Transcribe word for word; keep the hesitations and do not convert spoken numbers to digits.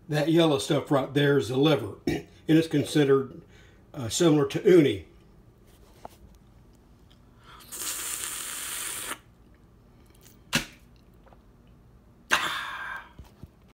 That yellow stuff right there is the liver, and it's considered uh, similar to uni.